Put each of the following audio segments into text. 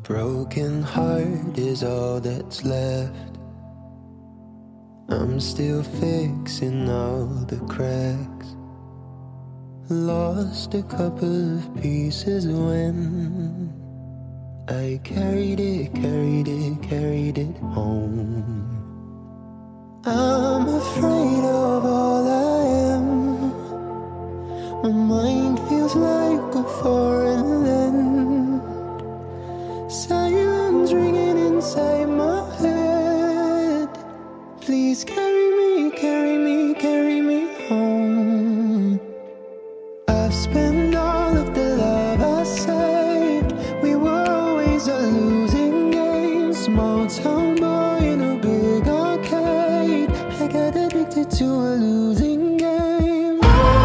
Broken heart is all that's left. I'm still fixing all the cracks. Lost a couple of pieces when I carried it home. I'm afraid of all I am. My mind feels like a foreign land. Silence ringing inside my head. Please carry me, carry me, carry me home. I've spent all of the love I saved. We were always a losing game. Small town boy in a big arcade. I got addicted to a losing game.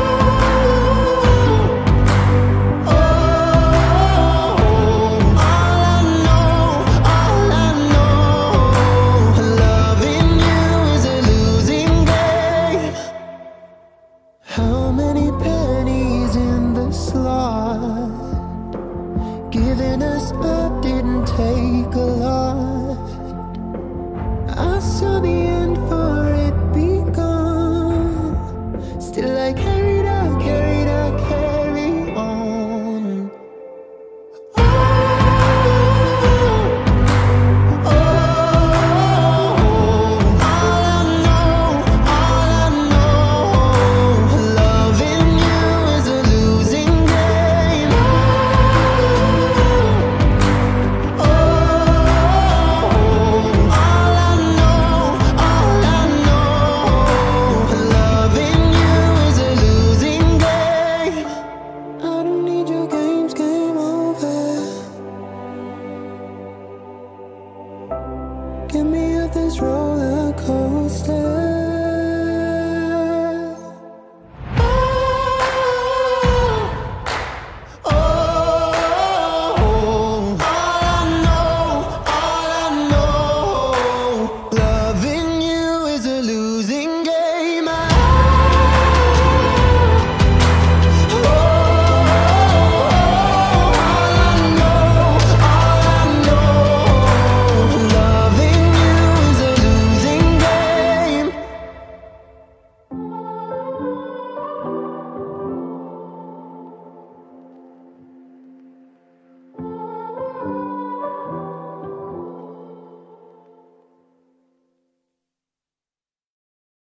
How many pennies in the slot? Giving us up didn't take a lot. I saw the end for it begun. Still I carried on. Get me off this roller coaster.